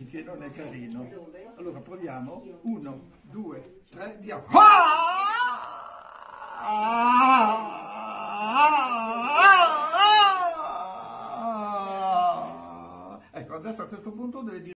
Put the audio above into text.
il che non è carino. Allora proviamo, 1, 2, 3, via. Ecco, adesso a questo punto deve dire